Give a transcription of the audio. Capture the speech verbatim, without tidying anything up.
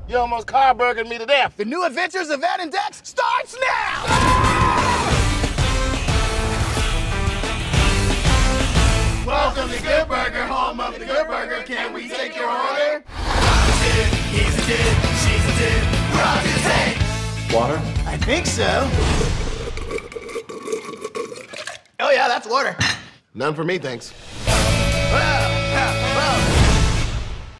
You almost car-burgered me to death. The new adventures of Ed and Dex starts now! Welcome to Good Burger, home of the Good Burger. Can we take your order? I'm a kid, he's a kid, she's a kid. We're on his head. Water? I think so. Oh yeah, that's water. None for me, thanks. Well, well, well.